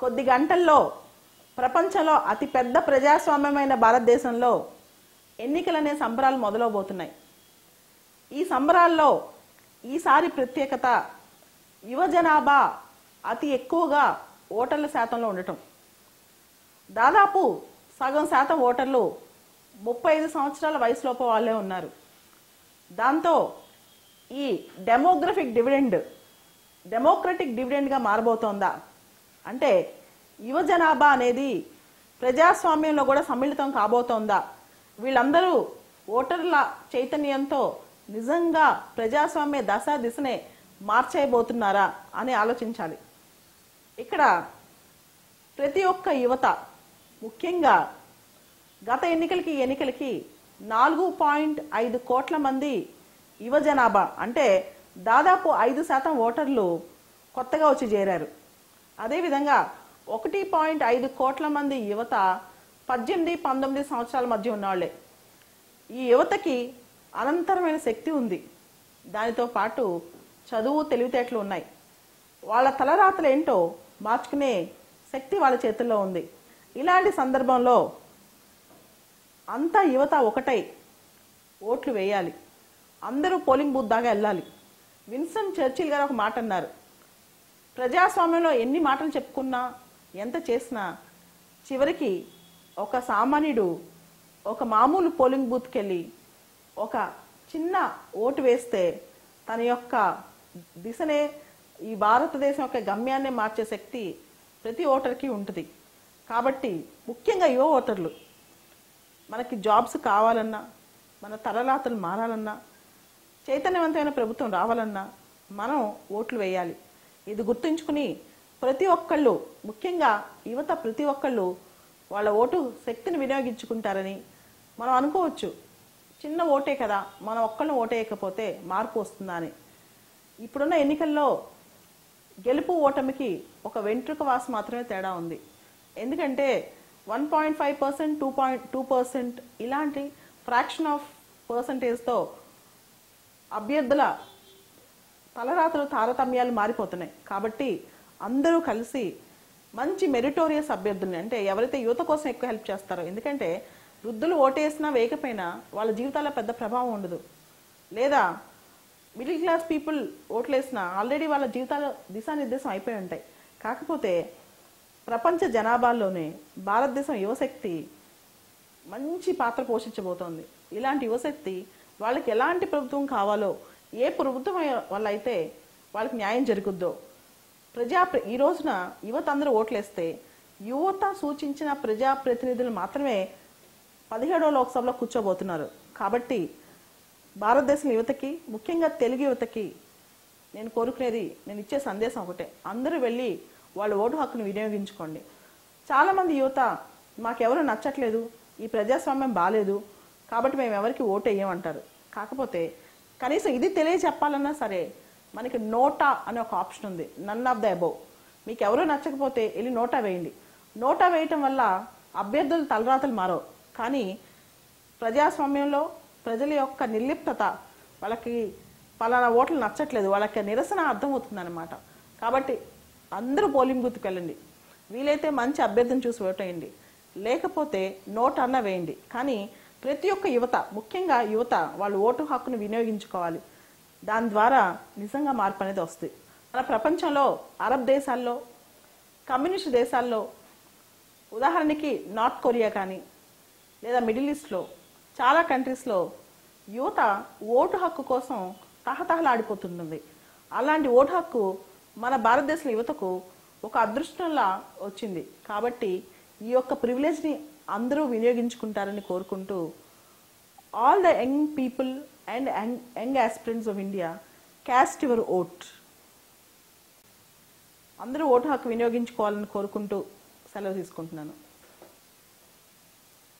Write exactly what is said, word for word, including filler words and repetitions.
కొద్ది గంటల్లో ప్రపంచంలో అతిపెద్ద ప్రజాస్వామ్యమైన భారతదేశంలో ఎన్నికలనే సంబరాలు మొదలవబోతున్నాయి. ఈ సంబరాల్లో ఈసారి ప్రత్యేకత యువ జనాభా అతి ఎక్కువగా ఓటర్ల శాతంలో ఉండటం. దాదాపు సగం శాతం ఓటర్లు ముప్పై ఐదు సంవత్సరాల వయసులోపు వాళ్ళే ఉన్నారు. దాంతో ఈ డెమోగ్రఫిక్ డివిడెండ్ డెమోక్రటిక్ డివిడెండ్గా మారబోతోందా అంటే యువ జనాభా అనేది ప్రజాస్వామ్యంలో కూడా సమ్మిళితం కాబోతోందా, వీళ్ళందరూ ఓటర్ల చైతన్యంతో నిజంగా ప్రజాస్వామ్య దశ దిశనే మార్చేయబోతున్నారా అని ఆలోచించాలి. ఇక్కడ ప్రతి ఒక్క యువత ముఖ్యంగా గత ఎన్నికలకి ఎన్నికలకి నాలుగు పాయింట్ ఐదు కోట్ల మంది యువ జనాభా అంటే దాదాపు ఐదు శాతం ఓటర్లు కొత్తగా వచ్చి చేరారు. అదేవిధంగా ఒకటి పాయింట్ ఐదు కోట్ల మంది యువత పద్దెనిమిది పంతొమ్మిది సంవత్సరాల మధ్య ఉన్నవాళ్లే. ఈ యువతకి అనంతరమైన శక్తి ఉంది. దానితో పాటు చదువు తెలివితేటలు ఉన్నాయి. వాళ్ళ తలరాతలు ఏంటో మార్చుకునే శక్తి వాళ్ళ చేతుల్లో ఉంది. ఇలాంటి సందర్భంలో అంతా యువత ఒకటై ఓట్లు వేయాలి. అందరూ పోలింగ్ బూత్ దాకా వెళ్ళాలి. విన్స్టన్ చర్చిల్ గారు ఒక మాట అన్నారు, ప్రజాస్వామ్యంలో ఎన్ని మాటలు చెప్పుకున్నా ఎంత చేసినా చివరికి ఒక సామాన్యుడు ఒక మామూలు పోలింగ్ బూత్కి వెళ్ళి ఒక చిన్న ఓటు వేస్తే తన యొక్క దిశనే ఈ భారతదేశం యొక్క గమ్యాన్ని మార్చే శక్తి ప్రతి ఓటర్కి ఉంటుంది. కాబట్టి ముఖ్యంగా యువ ఓటర్లు మనకి జాబ్స్ కావాలన్నా, మన తలరాతలు మారాలన్నా, చైతన్యవంతమైన ప్రభుత్వం రావాలన్నా మనం ఓట్లు వేయాలి. ఇది గుర్తుంచుకుని ప్రతి ఒక్కళ్ళు ముఖ్యంగా యువత ప్రతి ఒక్కళ్ళు వాళ్ళ ఓటు శక్తిని వినియోగించుకుంటారని మనం అనుకోవచ్చు. చిన్న ఓటే కదా, మనం ఒక్కళ్ళని ఓటేయకపోతే మార్పు వస్తుందా అని. ఇప్పుడున్న ఎన్నికల్లో గెలుపు ఓటమికి ఒక వెంట్రుక వాసు మాత్రమే తేడా ఉంది. ఎందుకంటే one point five percent two point two percent ఇలాంటి ఫ్రాక్షన్ ఆఫ్ పర్సంటేజ్తో అభ్యర్థుల తలరాతలు తారతమ్యాలు మారిపోతున్నాయి. కాబట్టి అందరూ కలిసి మంచి మెరిటోరియస్ అభ్యర్థుల్ని అంటే ఎవరైతే యువత కోసం ఎక్కువ హెల్ప్ చేస్తారో, ఎందుకంటే వృద్ధులు ఓటేసినా వేయకపోయినా వాళ్ళ జీవితాల్లో పెద్ద ప్రభావం ఉండదు. లేదా మిడిల్ క్లాస్ పీపుల్ ఓట్లేసినా ఆల్రెడీ వాళ్ళ జీవితాల దిశానిర్దేశం అయిపోయి ఉంటాయి. కాకపోతే ప్రపంచ జనాభాలోనే భారతదేశం యువశక్తి మంచి పాత్ర పోషించబోతోంది. ఇలాంటి యువశక్తి వాళ్ళకి ఎలాంటి ప్రభుత్వం కావాలో, ఏ ప్రభుత్వం వల్ల అయితే వాళ్ళకి న్యాయం జరుగుద్దో, ప్రజా ఈ రోజున యువత అందరూ ఓట్లేస్తే యువత సూచించిన ప్రజాప్రతినిధులు మాత్రమే పదిహేడవ లోక్సభలో కూర్చోబోతున్నారు. కాబట్టి భారతదేశం యువతకి ముఖ్యంగా తెలుగు యువతకి నేను కోరుకునేది, నేను ఇచ్చే సందేశం ఒకటే, అందరూ వెళ్ళి వాళ్ళ ఓటు హక్కును వినియోగించుకోండి. చాలామంది యువత మాకెవరు నచ్చట్లేదు, ఈ ప్రజాస్వామ్యం బాగాలేదు కాబట్టి మేము ఎవరికి ఓటు వేయమంటారు. కాకపోతే కనీసం ఇది తెలియచెప్పాలన్నా సరే మనకి నోటా అనే ఒక ఆప్షన్ ఉంది, నన్ ఆఫ్ ద అబోవ్. మీకు ఎవరూ నచ్చకపోతే వెళ్ళి నోటా వేయండి. నోటా వేయటం వల్ల అభ్యర్థులు తలరాతలు మారవు, కానీ ప్రజాస్వామ్యంలో ప్రజల యొక్క నిర్లిప్తత, వాళ్ళకి పలానా ఓట్లు నచ్చట్లేదు, వాళ్ళకి నిరసన అర్థమవుతుంది అనమాట. కాబట్టి అందరూ పోలింగ్ బూత్కి వెళ్ళండి. వీలైతే మంచి అభ్యర్థిని చూసి ఓటేయండి, లేకపోతే నోట్ అన్న వేయండి. కానీ ప్రతి ఒక్క యువత ముఖ్యంగా యువత వాళ్ళు ఓటు హక్కును వినియోగించుకోవాలి. దాని ద్వారా నిజంగా మార్పు అనేది వస్తుంది. మన ప్రపంచంలో అరబ్ దేశాల్లో, కమ్యూనిస్ట్ దేశాల్లో, ఉదాహరణకి నార్త్ కొరియా కానీ లేదా మిడిల్ ఈస్ట్లో చాలా కంట్రీస్లో యువత ఓటు హక్కు కోసం తహతహలాడిపోతుంటుంది. అలాంటి ఓటు హక్కు మన భారతదేశం యువతకు ఒక అదృష్టంలా వచ్చింది. కాబట్టి ఈ యొక్క ప్రివిలేజ్ని అందరూ వినియోగించుకుంటారని కోరుకుంటూ, all the young people and young aspirants of India, cast your vote. అందరూ ఓటు హక్కు వినియోగించుకోవాలని కోరుకుంటూ సెలవు తీసుకుంటున్నాను.